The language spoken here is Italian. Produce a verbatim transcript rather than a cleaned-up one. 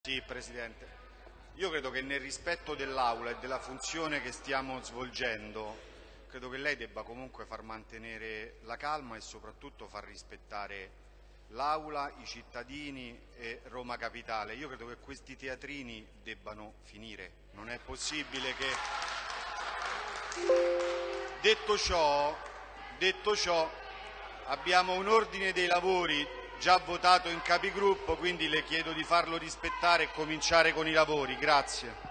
Sì, Presidente. Io credo che nel rispetto dell'Aula e della funzione che stiamo svolgendo, credo che lei debba comunque far mantenere la calma e soprattutto far rispettare l'Aula, i cittadini e Roma Capitale. Io credo che questi teatrini debbano finire. Non è possibile che... Detto ciò, detto ciò, abbiamo un ordine dei lavori già votato in capigruppo, quindi le chiedo di farlo rispettare e cominciare con i lavori. Grazie.